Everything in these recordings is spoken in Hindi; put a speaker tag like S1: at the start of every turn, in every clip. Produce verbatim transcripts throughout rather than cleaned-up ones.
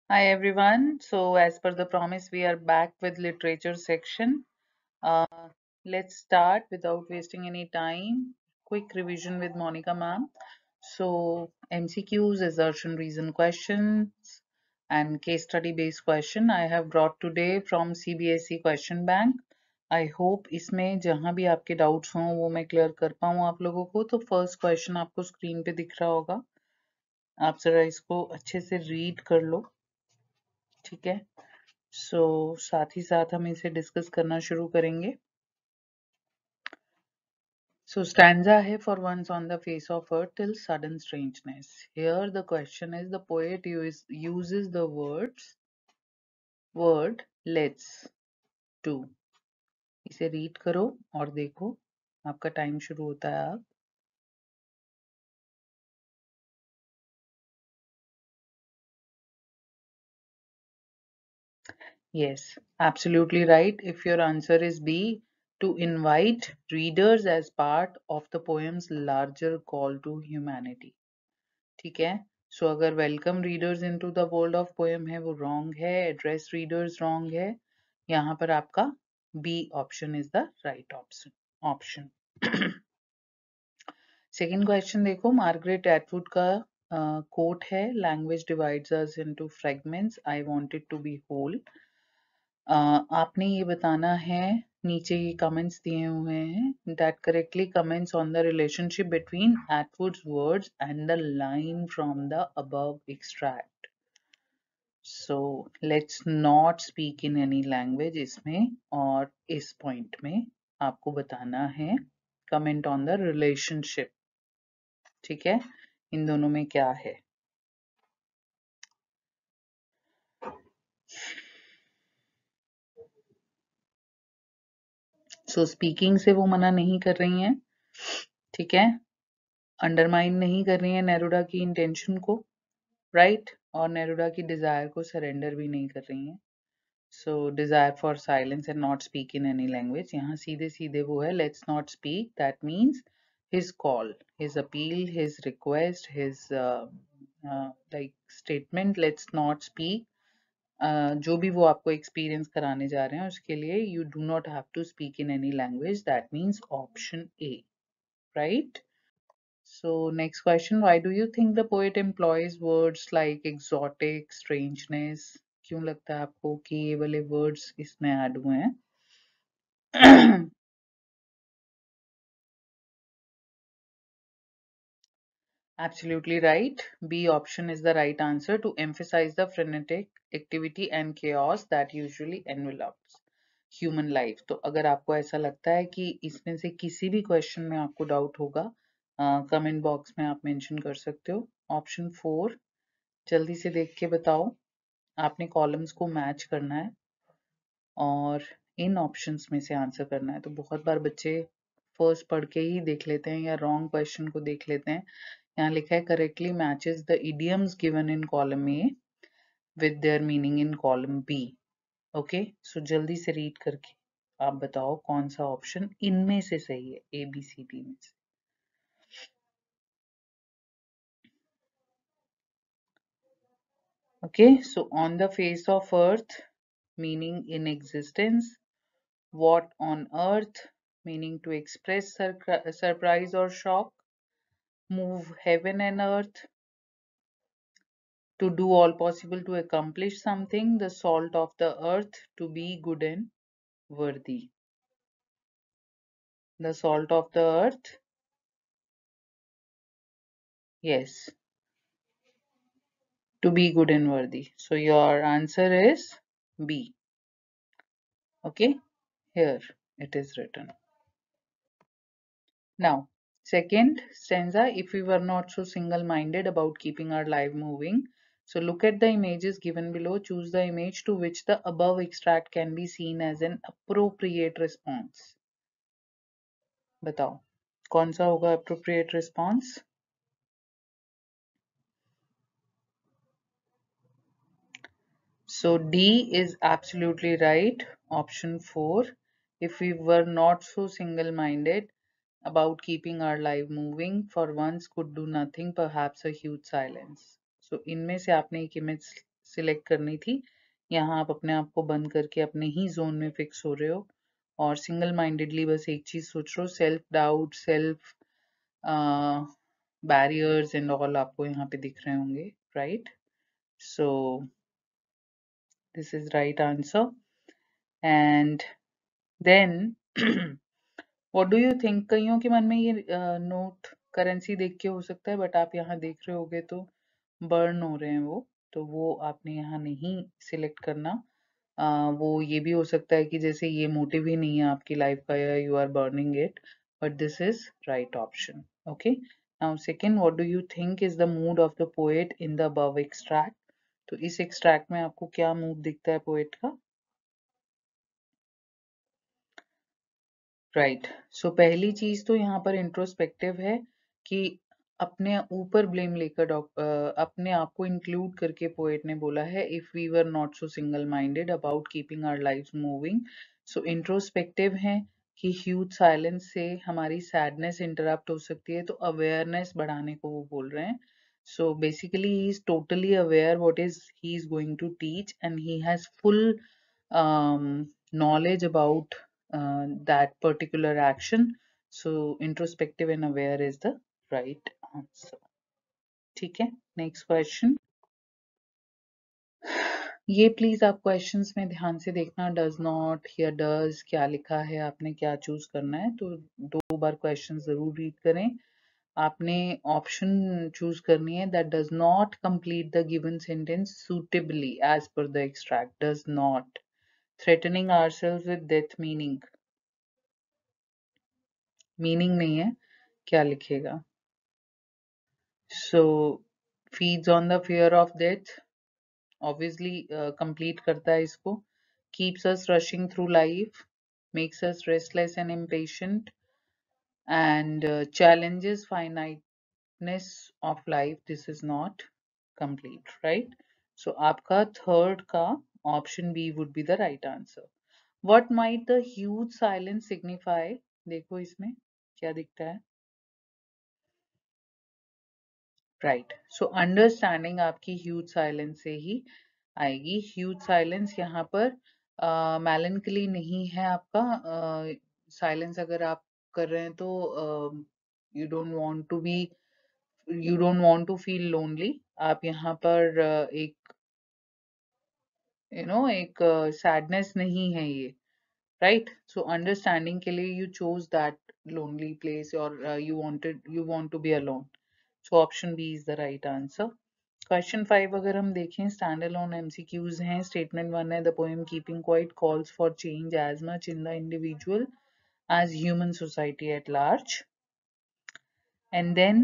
S1: Hi everyone. So as per the promise, we are back with literature section. Uh, let's start without wasting any time. Quick revision with Monica ma'am. So M C Qs, assertion reason questions, and case study based question I have brought today from C B S E question bank. I hope इसमें जहां भी आपके डाउट्स हों वो मैं क्लियर कर पाऊँ आप लोगों को. तो फर्स्ट क्वेश्चन आपको स्क्रीन पे दिख रहा होगा. आप जरा इसको अच्छे से रीड कर लो. ठीक है. सो so, साथ ही साथ हम इसे डिस्कस करना शुरू करेंगे. So stanza है for once on the face of earth till sudden strangeness. Here the question is the poet use, uses the words word let's do. इसे रीड करो और देखो. आपका टाइम शुरू होता है. आप Yes, absolutely right. If your answer is B, to invite readers as part of the poem's larger call to humanity. ठीक है. सो so, अगर welcome readers into the world of poem है वो रॉन्ग है. एड्रेस रीडर्स रॉन्ग है. यहाँ पर आपका B option is the right option option second question देखो. मार्गरेट एटवुड का कोट uh, है. Language divides us into fragments. I wanted to be whole. आपने ये बताना है. नीचे ये कमेंट्स दिए हुए हैं. That correctly comments on the relationship between Atwood's words and the line from the above extract. So let's not speak in any language इसमें. और इस पॉइंट में आपको बताना है कमेंट ऑन द रिलेशनशिप. ठीक है. इन दोनों में क्या है. सो so, स्पीकिंग से वो मना नहीं कर रही हैं. ठीक है. अंडरमाइन नहीं कर रही हैं नेरुडा की इंटेंशन को. Right right? और नेरुडा की डिजायर को सरेंडर भी नहीं कर रही हैं. So desire for silence and not speak in any language. यहाँ सीधे सीधे वो है let's not speak. That means his call, his appeal, his request, his like statement let's not speak. जो भी वो आपको एक्सपीरियंस कराने जा रहे हैं उसके लिए you do not have to speak in any language. That means option A. Right. So next question, why do you think the poet employs words like exotic, strangeness? क्यों लगता है आपको कि ये वाले words इसमें add हुए हैं? Absolutely right. B option is the right answer to emphasize the frenetic activity and chaos that usually envelops human life. तो अगर आपको ऐसा लगता है कि इसमें से किसी भी क्वेश्चन में आपको डाउट होगा, कमेंट बॉक्स में आप मेंशन कर सकते हो. ऑप्शन फोर जल्दी से देख के बताओ. आपने कॉलम्स को मैच करना है और इन ऑप्शंस में से आंसर करना है. तो बहुत बार बच्चे फर्स्ट पढ़ के ही देख लेते हैं या रॉन्ग क्वेश्चन को देख लेते हैं. यहाँ लिखा है correctly matches the idioms given in column A with their meaning in column B. Okay. So जल्दी से रीड करके आप बताओ कौन सा ऑप्शन इनमें से सही है. ए बी सी डी में से. Okay. So on the face of earth meaning in existence. What on earth, meaning to express sur- surprise or shock. Move heaven and earth. To do all possible to accomplish something. The salt of the earth. To be good and worthy. The salt of the earth. Yes. To be good and worthy. So your answer is B. Okay. Here it is written. Now, second stanza, if we were not so single-minded about keeping our life moving. So look at the images given below. Choose the image to which the above extract can be seen as an appropriate response. बताओ कौन सा होगा appropriate response? So D is absolutely right. Option four. If we were not so single-minded about keeping our life moving, for once could do nothing, perhaps a huge silence. So इनमें से आपने एक इमेज सिलेक्ट करनी थी, यहाँ आप अपने आप को बंद करके अपने ही जोन में फिक्स हो रहे हो और सिंगल माइंडेडली बस एक चीज सोच रहे हो, self doubt, self barriers and all आपको यहाँ पे दिख रहे होंगे, right? So this is right answer. And then what do you think? कईयों के मन में ये नोट करेंसी देख के हो सकता है, बट आप यहाँ देख रहे होगे तो बर्न हो रहे हैं वो, तो वो आपने यहाँ नहीं सिलेक्ट करना. uh, वो ये भी हो सकता है कि जैसे ये मोटिव ही नहीं है आपकी लाइफ का या you are burning it, but this is right option. Okay, now second, what do you think is the mood of the poet in the above extract? तो इस एक्सट्रैक्ट में आपको क्या मूड दिखता है पोएट का? राइट. सो पहली चीज तो यहाँ पर इंट्रोस्पेक्टिव है कि अपने ऊपर ब्लेम लेकर डॉक- अ, अपने आप को इंक्लूड करके पोएट ने बोला है, if we were not so single minded about keeping our lives moving. So introspective है कि ह्यूज साइलेंस से हमारी सैडनेस इंटरप्ट हो सकती है, तो अवेयरनेस बढ़ाने को वो बोल रहे हैं. So basically he is totally aware what is he is going to teach and he has full knowledge about uh, that particular action. So introspective and aware is the right answer. ठीक है, नेक्स्ट क्वेश्चन. ये प्लीज आप क्वेश्चंस में ध्यान से देखना, डज नॉट या डज क्या लिखा है, आपने क्या चूज करना है, तो दो बार क्वेश्चन जरूर रीड करें. आपने ऑप्शन चूज करनी है that does not complete the given sentence suitably as per the extract. Does not threatening ourselves with death meaning. मीनिंग नहीं है, क्या लिखेगा? So feeds on the fear of death, obviously complete करता है इसको. Keeps us rushing through life, makes us restless and impatient, and challenges finiteness of life. This is not complete, right? So आपका थर्ड का option B would be the right answer. What might the huge silence signify? देखो इसमें क्या दिखता है. राइट. सो अंडरस्टैंडिंग आपकी ह्यूज साइलेंस से ही आएगी. ह्यूज साइलेंस यहाँ पर मेलनकली uh, नहीं है आपका. साइलेंस uh, अगर आप कर रहे हैं तो you don't want to be you don't want to feel lonely. आप यहाँ पर uh, एक यू you नो know, एक सैडनेस uh, नहीं है ये, राइट? सो अंडरस्टैंडिंग के लिए you chose that lonely place और you wanted you want to be alone. So option B is the right answer. Question five अगर हम देखें, स्टैंड अलोन एमसीक्यूज हैं. स्टेटमेंट वन है, the poem keeping quiet calls for change as much in the individual as human society at large. And then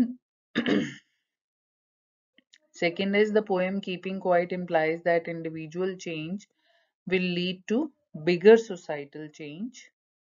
S1: second is, the poem keeping quiet implies that individual change will lead to bigger societal change.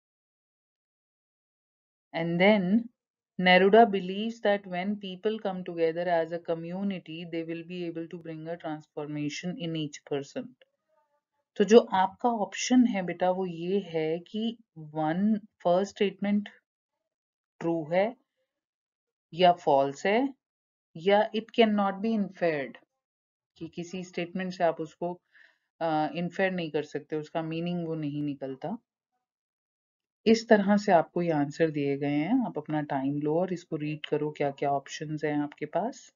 S1: And then Neruda believes that when people come together as a community, they will be able to bring a transformation in each person. तो जो आपका ऑप्शन है बेटा वो ये है कि वन फर्स्ट स्टेटमेंट ट्रू है या फॉल्स है, या it can not be inferred, कि किसी स्टेटमेंट से आप उसको इन्फेयर uh, नहीं कर सकते, उसका मीनिंग वो नहीं निकलता. इस तरह से आपको ये आंसर दिए गए हैं. आप अपना टाइम लो और इसको रीड करो, क्या क्या ऑप्शंस हैं आपके पास.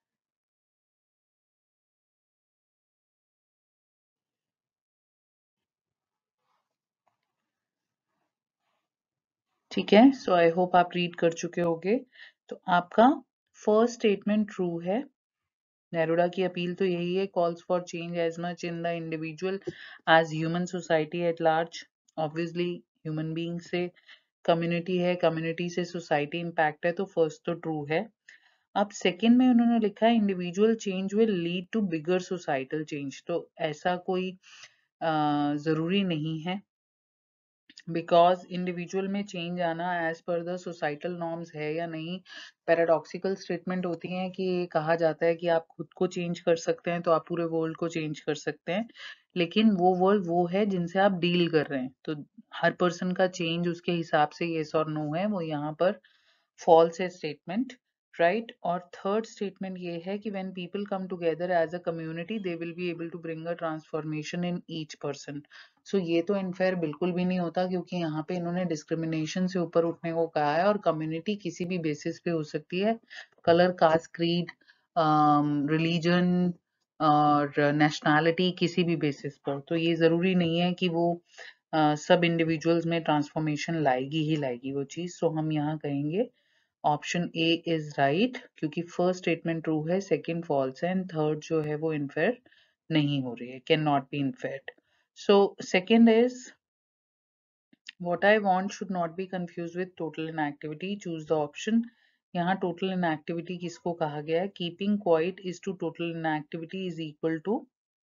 S1: ठीक है, सो आई होप आप रीड कर चुके होंगे. तो आपका फर्स्ट स्टेटमेंट ट्रू है. नेरुडा की अपील तो यही है, calls for change as much in the individual as human society at large. Obviously human being से कम्युनिटी है, कम्युनिटी से सोसाइटी इंपैक्ट है, तो फर्स्ट तो ट्रू है. अब सेकंड में उन्होंने लिखा है individual change will lead to bigger societal change. तो ऐसा कोई uh, जरूरी नहीं है, बिकॉज इंडिविजुअल में चेंज आना as per the societal norms है या नहीं. पैराडॉक्सिकल स्टेटमेंट होती हैं कि कहा जाता है कि आप खुद को चेंज कर सकते हैं तो आप पूरे वर्ल्ड को चेंज कर सकते हैं, लेकिन वो वर्ल्ड वो है जिनसे आप डील कर रहे हैं. तो हर पर्सन का चेंज उसके हिसाब से येस और नो है, वो यहाँ पर फॉल्स है स्टेटमेंट. राइट। और थर्ड स्टेटमेंट ये है कि when people come together as a community they will be able to bring a transformation in each person. So ये तो इनफेयर बिल्कुल भी नहीं होता, क्योंकि यहाँ पे इन्होंने डिस्क्रिमिनेशन से ऊपर उठने को कहा है, और कम्युनिटी किसी भी बेसिस पे हो सकती है, कलर, कास्ट, क्रीड, रिलीजन और नेशनैलिटी, किसी भी बेसिस पर। तो ये जरूरी नहीं है कि वो uh, सब इंडिविजुअल्स में ट्रांसफॉर्मेशन लाएगी ही लाएगी वो चीज। सो so हम यहाँ कहेंगे ऑप्शन ए इज राइट, क्योंकि फर्स्ट स्टेटमेंट ट्रू है, सेकंड फॉल्स है, एंड थर्ड जो है वो इनफेयर नहीं हो रही है, can not be infer. So second is what I want should not be confused with total inactivity. Choose the option. यहाँ total inactivity किसको कहा गया है? Keeping quiet is to total inactivity is equal to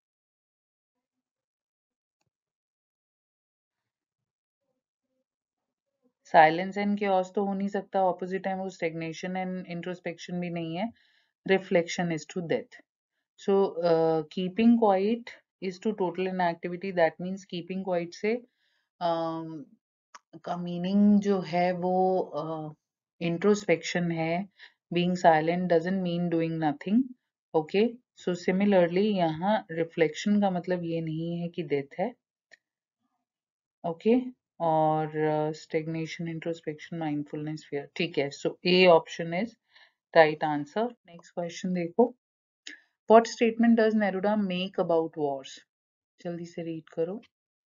S1: silence and chaos तो हो नहीं सकता, ऑपोजिट है वो स्टेग्नेशन एंड इंट्रोस्पेक्शन भी नहीं है, reflection is to death. So keeping quiet is to total inactivity, that means keeping quiet से um, का मीनिंग जो है वो इंट्रोस्पेक्शन uh, है। Being silent doesn't mean doing nothing. Okay, so similarly यहाँ रिफ्लेक्शन का मतलब ये नहीं है कि डेथ है। Okay okay? और स्टेग्नेशन, इंट्रोस्पेक्शन, माइंडफुलनेस, फियर, ठीक है। So A option is right answer. Next question देखो, what statement does नेरूडा make about wars? जल्दी से रीड करो।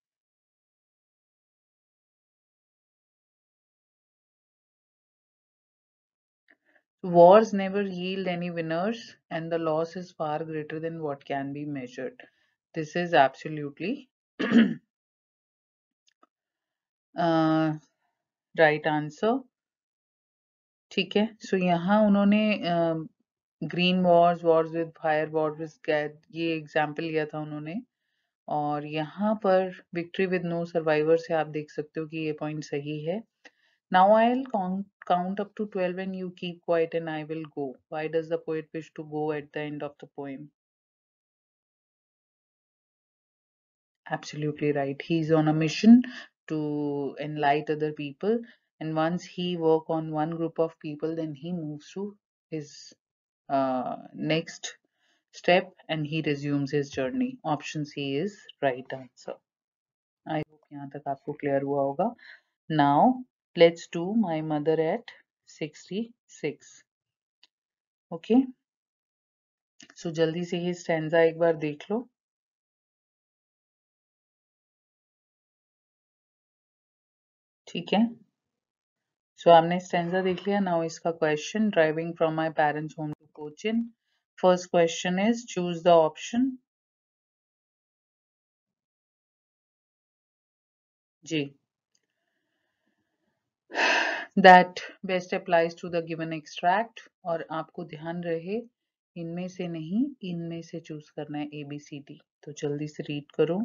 S1: Wars never yield any winners, and the loss is far greater than what can be measured. This is absolutely uh, right answer. ठीक है। सो so यहाँ उन्होंने green wars, wars with fire, war with gas, ये एग्जाम्पल लिया था उन्होंने, और यहाँ पर विक्ट्री विद नो सर्वाइवर से आप देख सकते हो कि ये पॉइंट सही है। Now I'll count, count up to twelve and you keep quiet and I will go. Why does the poet wish to go at the end of the poem? Absolutely right. He's on a mission to enlighten other people, and once he work on one group of people, then he moves to his uh, next step and he resumes his journey. Option C is right answer. I hope यहाँ तक आपको clear हुआ होगा. Now let's do my mother at sixty-six. Okay. So जल्दी से ये stanza एक बार देख लो. ठीक है. So आपने stanza देख लिया. Now इसका question, driving from my parents' home to Cochin. First question is choose the option. G. That best applies to the given extract. और आपको ध्यान रहे इनमें से नहीं, इनमें से चूज करना है A B C D. तो जल्दी से रीड करो.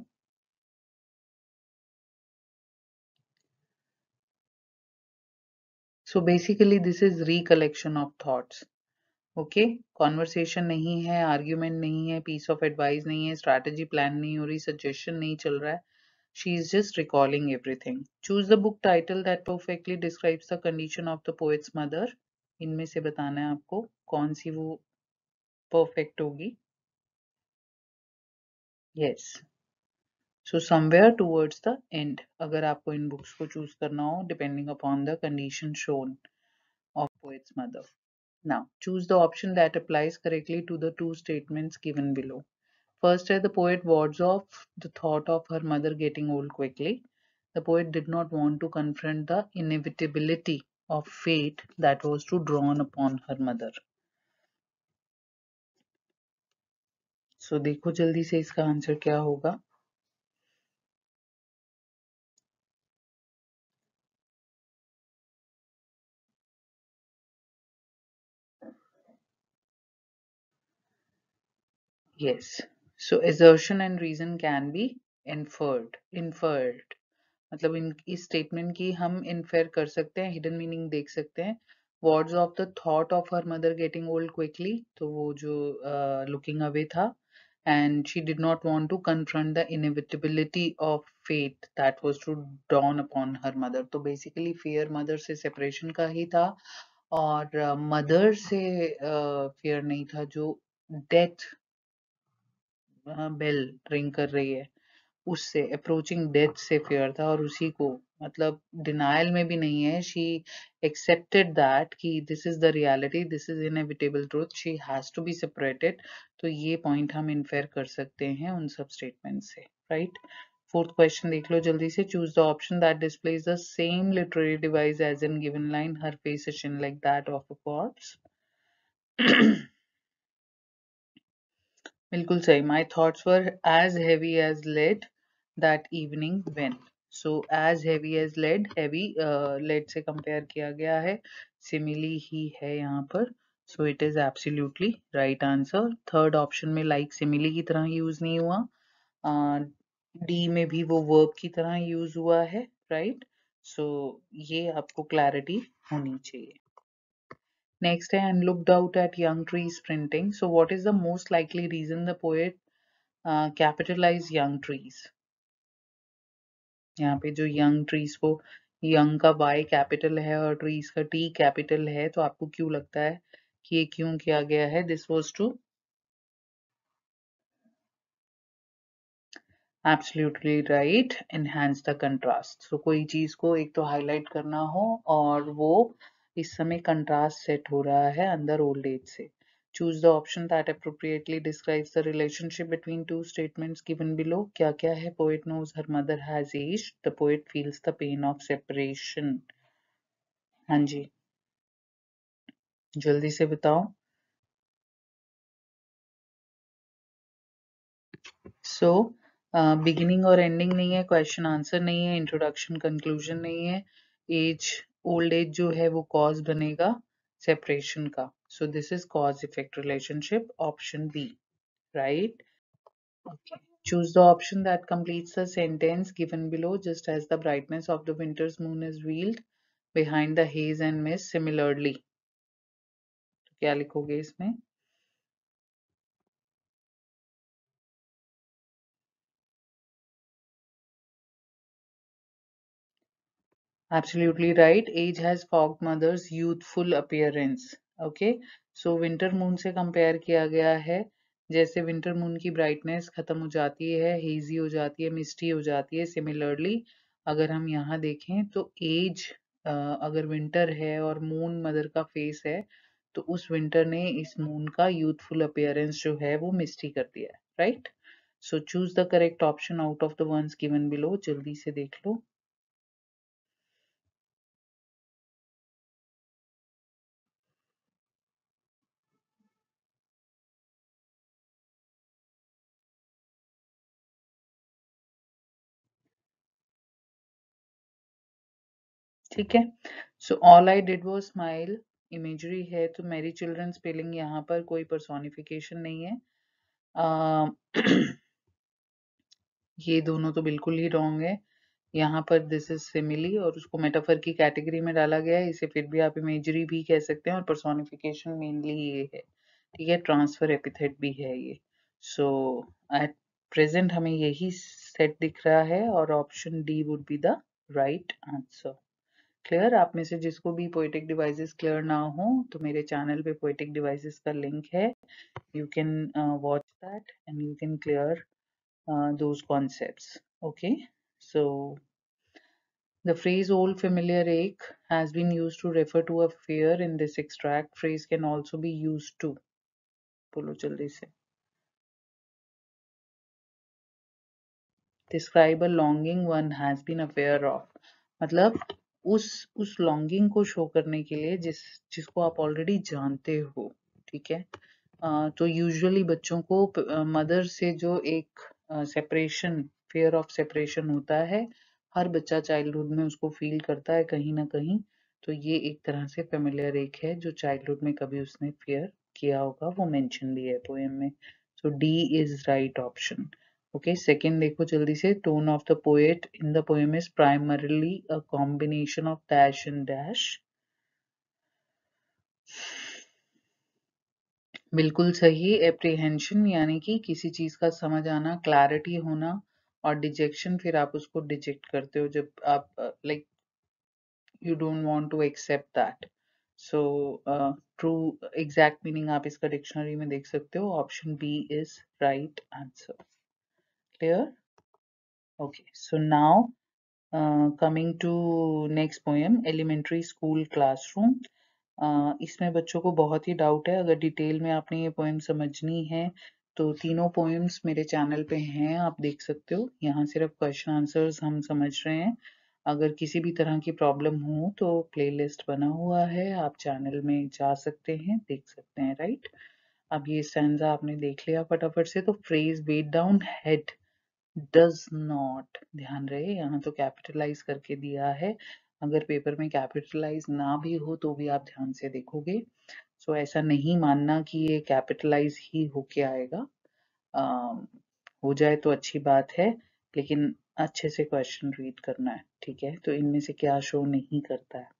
S1: So basically this is recollection of thoughts. Okay okay? Conversation नहीं है, आर्ग्यूमेंट नहीं है, पीस ऑफ एडवाइस नहीं है, स्ट्रैटेजी प्लान नहीं हो रही, सजेशन नहीं चल रहा है. She is just recalling everything. Choose the book title that perfectly describes the condition of the poet's mother. इनमें से बताना है आपको कौन सी वो परफेक्ट होगी. Yes. So somewhere towards the end, अगर आपको इन बुक्स को चूज करना हो depending upon the condition shown of poet's mother. Now, choose the option that applies correctly to the two statements given below. First, as the poet wards off the thought of her mother getting old quickly. The poet did not want to confront the inevitability of fate that was to drawn upon her mother. So, देखो जल्दी से इसका आंसर क्या होगा. Yes. So, assertion and reason can be inferred. Inferred. मतलब इन इस स्टेटमेंट की हम इन्फेयर कर सकते हैं, हिडन मीनिंग देख सकते हैं. Words of the thought of her mother getting old quickly, तो वो जो लुकिंग uh, अवे था, and she did not want to confront the inevitability of fate that was to dawn upon her mother. तो बेसिकली फियर मदर से सेपरेशन का ही था, और मदर uh, से फियर uh, नहीं था, जो डेथ बेल रिंग कर रही है उससे, अप्रोचिंग डेथ से फेयर था, और उसी को मतलब डिनायल में भी नहीं है, शी एक्सेप्टेड दैट कि this is the reality, this is inevitable truth, she has to be separated. तो ये पॉइंट हम इन्फेयर कर सकते हैं उन सब स्टेटमेंट से, राइट। फोर्थ क्वेश्चन देख लो जल्दी से। Choose the option that displays the same literary device as in given line, her face is in like that of a corpse. बिल्कुल सही। My thoughts were as heavy as lead that evening when. So as heavy as lead, heavy uh, lead से compare किया गया है, simile ही है यहाँ पर, so it is absolutely right answer. Third option में like simile की तरह use नहीं हुआ, uh, D में भी वो verb की तरह use हुआ है, right? So ये आपको clarity होनी चाहिए। Next है and looked out at young trees sprinting. So what is the most likely reason the poet uh, capitalize young trees? यहाँ पे जो young trees को young का Y कैपिटल है और trees का T कैपिटल है, तो आपको क्यों लगता है कि ये क्यों किया गया है? This was to absolutely right, enhance the contrast. So कोई चीज को एक तो हाईलाइट करना हो और वो इस समय कंट्रास्ट सेट हो रहा है अंदर ओल्ड एज से। Choose the option that appropriately describes the relationship between two statements given below. क्या क्या है? Poet knows her mother has aged, the poet feels the pain of separation. हाँ जी, जल्दी से बताओ। सो बिगिनिंग और एंडिंग नहीं है, क्वेश्चन आंसर नहीं है, इंट्रोडक्शन कंक्लूजन नहीं है, एज ओल्ड एज जो है वो कॉज बनेगा सेपरेशन का। So this is cause effect relationship, option B, right. Okay. Choose the option that completes the sentence given below. Just as the brightness of the winter's moon is veiled behind the haze and mist, similarly. तो क्या लिखोगे इसमें? Absolutely right. Age has fogged mother's youthful appearance. Okay. So winter moon से compare किया गया है, जैसे winter moon की brightness खत्म हो जाती है, hazy हो जाती है, misty हो जाती है। Similarly, अगर हम यहाँ देखें तो age uh, अगर winter है और moon mother का face है, तो उस winter ने इस moon का youthful appearance जो है वो misty कर दिया है, right? So choose the correct option out of the ones given below. जल्दी से देख लो। ठीक है। सो ऑल आई डिड वो स्माइल, इमेजरी है तो मेरी चिल्ड्रन स्पेलिंग यहाँ पर कोई पर्सोनिफिकेशन नहीं है। uh, ये दोनों तो बिल्कुल ही रॉन्ग है। यहाँ पर दिस इज सिमिली और उसको मेटाफर की कैटेगरी में डाला गया है, इसे फिर भी आप इमेजरी भी कह सकते हैं और पर्सोनिफिकेशन मेनली ये है। ठीक है, ट्रांसफर एपिथेट भी है ये। सो एट प्रेजेंट हमें यही सेट दिख रहा है और option D would be the right answer. Clear? आप में से जिसको भी पोएटिक डिवाइसेस क्लियर ना हो तो मेरे चैनल पे पोएटिक डिवाइसेस का लिंक है, you can watch that and you can clear those concepts. Okay, so the phrase old familiar ache has been used to refer to a fear in this extract. Phrase can also be used to, बोलो जल्दी से। Describe a longing one has been aware of, मतलब उस उस longing को शो करने के लिए जिस जिसको आप ऑलरेडी जानते हो। ठीक है, अ, तो यूजुअली बच्चों को मदर से जो एक सेपरेशन, फेयर ऑफ सेपरेशन होता है, हर बच्चा चाइल्डहुड में उसको फील करता है कहीं ना कहीं। तो ये एक तरह से फेमिलियर एक है जो चाइल्डहुड में कभी उसने फेयर किया होगा, वो मेंशन भी है पोएम में। So D is right option. Okay, second देखो जल्दी से। Tone of the poet in the poem is primarily a combination of dash and dash. बिल्कुल सही। एप्रीहेंशन यानी कि किसी चीज का समझ आना, क्लैरिटी होना, और डिजेक्शन फिर आप उसको डिजेक्ट करते हो जब आप like you don't want to accept that. So true exact meaning आप इसका डिक्शनरी में देख सकते हो. Option B is right answer. Clear? Okay, so now coming to next poem, elementary school classroom. इसमें बच्चों को बहुत ही डाउट है. अगर डिटेल में आपने ये पोएम समझनी है तो तीनों पोएम्स मेरे चैनल पे हैं, आप देख सकते हो. यहाँ सिर्फ क्वेश्चन आंसर्स हम समझ रहे हैं. अगर किसी भी तरह की प्रॉब्लम हो तो प्लेलिस्ट बना हुआ है, आप चैनल में जा सकते हैं, देख सकते हैं. राइट, अब ये स्टैंजा आपने देख लिया फटाफट से. तो phrase weight down head does not, ध्यान रहे यहाँ तो कैपिटलाइज करके दिया है. अगर पेपर में कैपिटलाइज ना भी हो तो भी आप ध्यान से देखोगे. सो so, ऐसा नहीं मानना कि ये कैपिटलाइज ही होके आएगा. आ, हो जाए तो अच्छी बात है, लेकिन अच्छे से क्वेश्चन रीड करना है. ठीक है, तो इनमें से क्या शो नहीं करता है?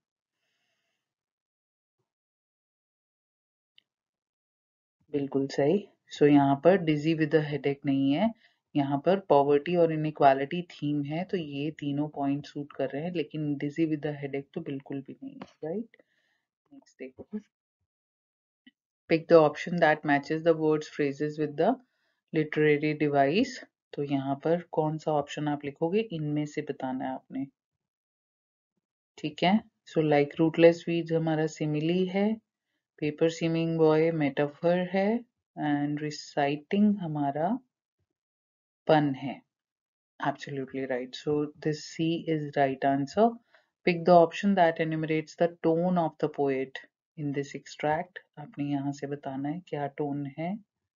S1: बिल्कुल सही. सो so, यहाँ पर डिजी विद हेडेक नहीं है, यहाँ पर पॉवर्टी और इनइक्वालिटी थीम है, तो ये तीनों पॉइंट सूट कर रहे हैं, लेकिन डिजी विद हेडेक तो बिल्कुल भी नहीं है. राइट, नेक्स्ट देखो. Pick the option that matches the words phrases with the literary device. तो यहाँ पर कौन सा ऑप्शन आप लिखोगे, इनमें से बताना है आपने. ठीक है, सो लाइक रूटलेस वीड्स हमारा सिमिली है, पेपर सीमिंग बॉय मेटाफर है, एंड रिसाइटिंग हमारा पन है. Absolutely right. So this C is right answer. Pick the option that enumerates the tone of the poet in this extract. आपने यहाँ से बताना है क्या टोन है.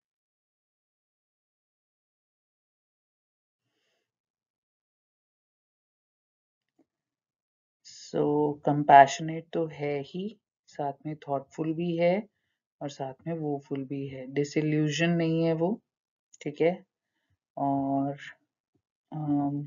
S1: So compassionate तो है ही, साथ में thoughtful भी है, और साथ में woeful भी है. Disillusion नहीं है वो. ठीक है, और um,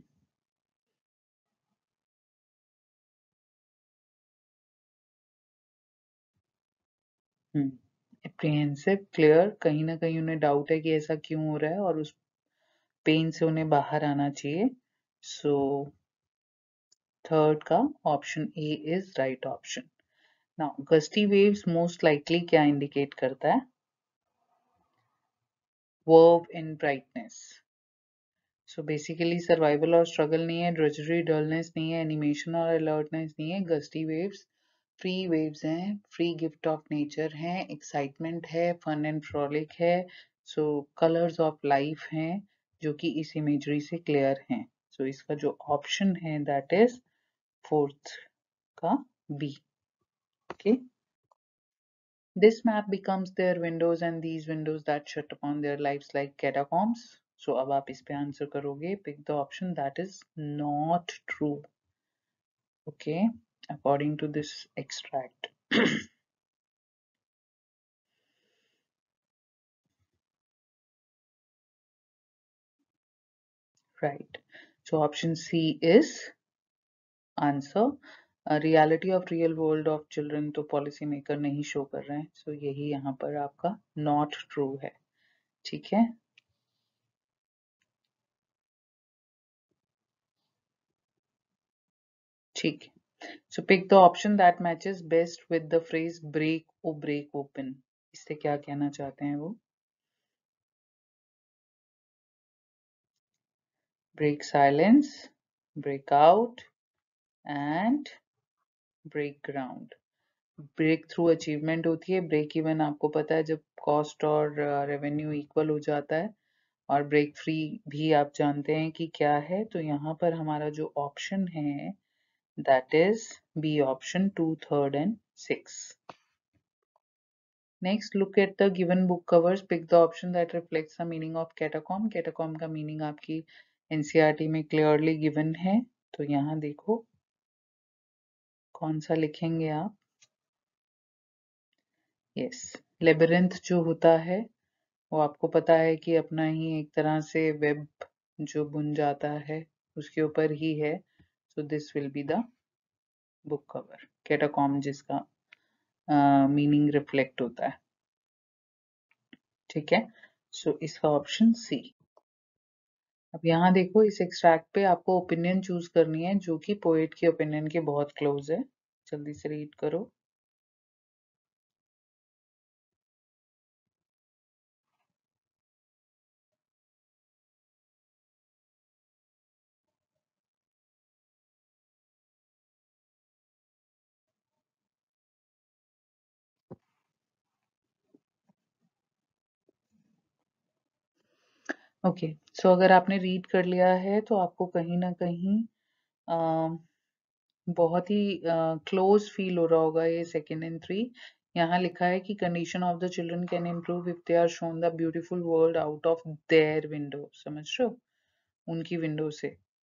S1: apprehensive, clear. कहीं ना कहीं उन्हें डाउट है कि ऐसा क्यों हो रहा है, और उस पेन से उन्हें बाहर आना चाहिए. सो थर्ड का option A is right option. Now gusty waves most likely क्या इंडिकेट करता है? Verb in brightness. So basically survival और स्ट्रगल नहीं है, ड्रजरी डलनेस नहीं है, एनिमेशन और अलर्टनेस नहीं है. गस्टी वेव्स फ्री वेव्स हैं, फ्री गिफ्ट ऑफ नेचर हैं, एक्साइटमेंट है, फन एंड फ्रॉलिक है. सो कलर्स ऑफ लाइफ हैं, जो कि इस इमेजरी से क्लियर हैं. सो so, इसका जो ऑप्शन है दैट इज फोर्थ का B. Okay, this map becomes their windows and these windows that shut upon their lives like catacombs. So अब आप इस पे आंसर करोगे. Pick the option that is not true. Okay, according to this extract. Right. So option C is answer. Reality of real world of children तो पॉलिसी मेकर नहीं शो कर रहे हैं. सो so यही यहाँ पर आपका नॉट ट्रू है. ठीक है, ठीक है. So pick the option that matches best with the phrase break or break open. इससे क्या कहना चाहते हैं वो? Break silence, break out and break ground. Break through achievement होती है, ब्रेक इवन आपको पता है जब कॉस्ट और रेवेन्यू uh, इक्वल हो जाता है, और ब्रेक फ्री भी आप जानते हैं कि क्या है. तो यहाँ पर हमारा जो ऑप्शन है that is B option, two, third and six. Next, look at the given book covers. Pick the option that reflects the meaning of catacomb. Catacomb का meaning आपकी N C E R T में clearly given है. तो यहाँ देखो कौन सा लिखेंगे आप. Yes, labyrinth जो होता है वो आपको पता है कि अपना ही एक तरह से वेब जो बुन जाता है उसके ऊपर ही है. So this will be the book cover. Catacomb जिसका मीनिंग uh, रिफ्लेक्ट होता है. ठीक है, सो so, इसका ऑप्शन सी. अब यहाँ देखो इस एक्सट्रैक्ट पे आपको ओपिनियन चूज करनी है जो कि पोएट के ओपिनियन के बहुत क्लोज है. जल्दी से रीड करो. ओके, सो अगर आपने रीड कर लिया है तो आपको कहीं ना कहीं अ, बहुत ही क्लोज फील हो रहा होगा ये सेकेंड एंड थ्री। यहाँ लिखा है कि condition of the children can improve if they are shown the beautiful world out of their window. समझ रहे हो, उनकी विंडो से।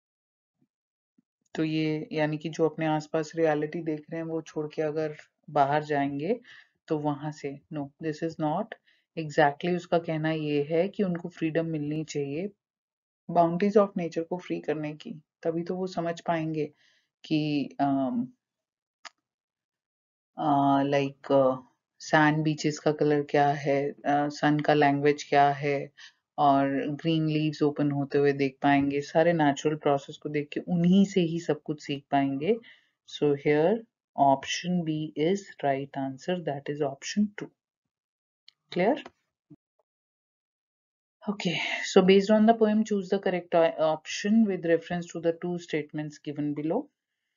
S1: तो ये यानी कि जो अपने आसपास रियलिटी देख रहे हैं वो छोड़ के अगर बाहर जाएंगे तो वहां से, no this is not exactly. उसका कहना ये है कि उनको फ्रीडम मिलनी चाहिए बाउंड्रीज ऑफ नेचर को फ्री करने की, तभी तो वो समझ पाएंगे कि लाइक सैंड बीचेस का कलर क्या है, सन का लैंग्वेज क्या है, और ग्रीन लीव्स ओपन होते हुए देख पाएंगे। सारे नेचुरल प्रोसेस को देख के उन्हीं से ही सब कुछ सीख पाएंगे। So here option B is right answer, that is option two. Clear? Okay, so based on the poem, choose the correct o- option with reference to the two statements given below.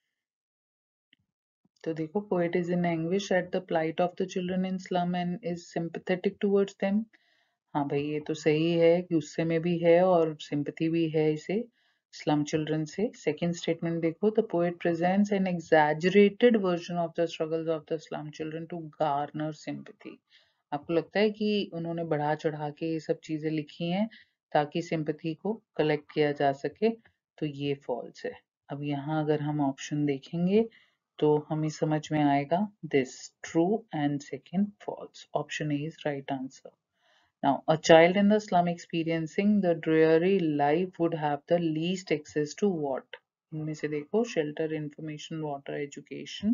S1: तो देखो, poet is in anguish at the plight of the children in slum and is sympathetic towards them. हाँ भाई, ये तो सही है, गुस्से में भी है और सिंपथी भी है इसे स्लम चिल्ड्रन से। सेकेंड स्टेटमेंट देखो, the poet presents an exaggerated version of the struggles of the slum children to garner sympathy. आपको लगता है कि उन्होंने बढ़ा चढ़ा के ये सब चीजें लिखी हैं ताकि सिंपथी को कलेक्ट किया जा सके, तो ये फॉल्स है। अब यहाँ अगर हम ऑप्शन देखेंगे तो हमें समझ में आएगा this true and second false. Option A is right answer. Now, a child in the slum experiencing the dreary life would have the least access to what? इनमें से देखो, shelter, information, water, education।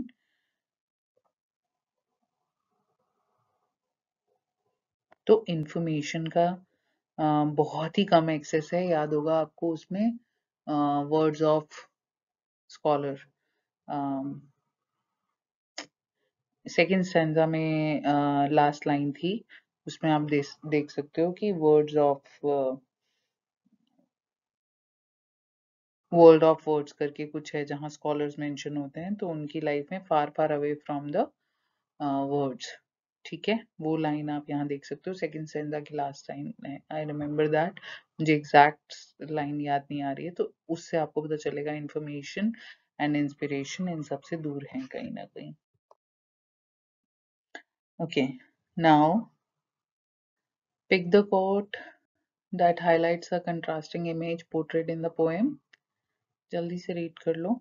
S1: तो information का अ, बहुत ही कम एक्सेस है। याद होगा आपको उसमें words of scholar second stanza में लास्ट लाइन थी, उसमें आप देख देख सकते हो कि words of world of words करके कुछ है जहाँ स्कॉलर्स मेंशन होते हैं, तो उनकी लाइफ में far far away from the words. ठीक है, वो लाइन आप यहाँ देख सकते हो, सेकंड स्टैंजा की लास्ट लाइन है। आई रिमेम्बर दैट, मुझे एग्जैक्ट लाइन याद नहीं आ रही है, तो उससे आपको पता चलेगा इंफॉर्मेशन एंड इंस्पिरेशन इन सबसे दूर है कहीं ना कहीं। Okay, now pick the quote that highlights a contrasting image portrayed in the poem। जल्दी से रीड कर लो।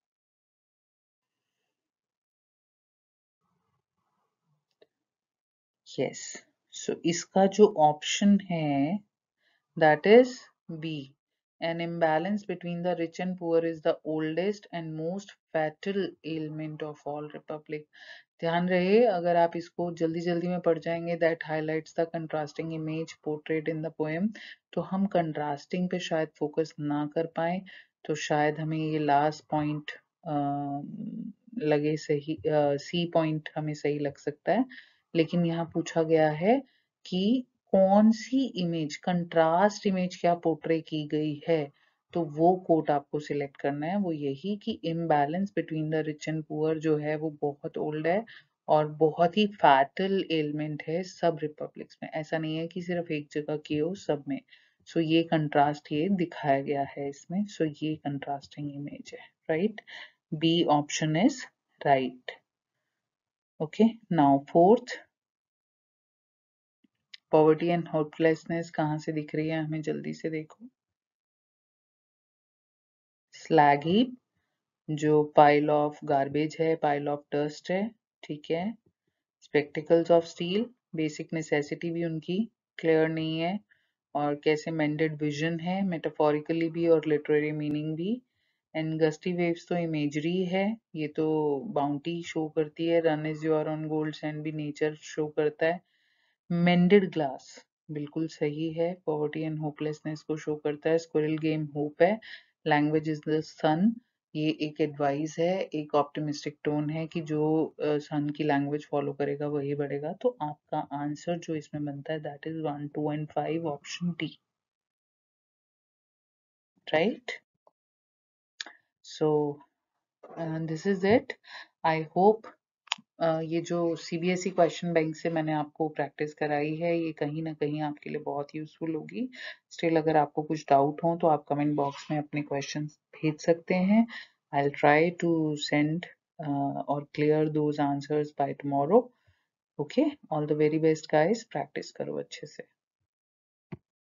S1: यस, सो इसका जो ऑप्शन है that is B, an imbalance between the rich and poor is the oldest and most fatal ailment of all republic। ध्यान रहे, अगर आप इसको जल्दी जल्दी में पढ़ जाएंगे that highlights the contrasting image portrayed in the poem, तो हम contrasting पे शायद फोकस ना कर पाए, तो शायद हमें ये लास्ट पॉइंट लगे सही, सी पॉइंट हमें सही लग सकता है। लेकिन यहाँ पूछा गया है कि कौन सी इमेज, कंट्रास्ट इमेज क्या पोर्ट्रे की गई है, तो वो कोट आपको सिलेक्ट करना है। वो यही कि imbalance between the rich and poor जो है वो बहुत ओल्ड है और बहुत ही फैटल एलिमेंट है सब रिपब्लिक्स में। ऐसा नहीं है कि सिर्फ एक जगह की हो, सब में। सो so, ये कंट्रास्ट ये दिखाया गया है इसमें। सो so, ये कंट्रास्टिंग इमेज है, right. B option is right. Okay, now fourth, poverty and hopelessness कहाँ से दिख रही है हमें, जल्दी से देखो। स्लैग हीप, जो पाइल ऑफ गार्बेज है, पाइल ऑफ डस्ट है, ठीक है। Spectacles of steel, basic necessity भी उनकी क्लियर नहीं है, और कैसे मेंडेड विजन है, मेटाफोरिकली भी और लिटरेरी मीनिंग भी। एंड गस्टी वेव्स तो इमेजरी है, ये तो बाउंटी शो करती है, run azure on gold sand भी नेचर शो करता है। मेंडेड ग्लास बिल्कुल सही है, पॉवर्टी एंड होपलेसनेस को शो करता है। स्क्विरल गेम होप है, लैंग्वेज इज द सन, ये एक एडवाइस है, एक ऑप्टिमिस्टिक टोन है कि जो सन uh, की लैंग्वेज फॉलो करेगा वही बढ़ेगा। तो आपका आंसर जो इसमें बनता है that is one two and five, option D, right. So this is it. I hope ये जो सीबीएसई क्वेश्चन बैंक से मैंने आपको प्रैक्टिस कराई है, ये कहीं ना कहीं आपके लिए बहुत यूजफुल होगी। स्टिल अगर आपको कुछ डाउट हो तो आप कमेंट बॉक्स में अपने क्वेश्चन भेज सकते हैं। I will try to send और clear those answers by tomorrow. Okay, all the very best guys, practice करो अच्छे से।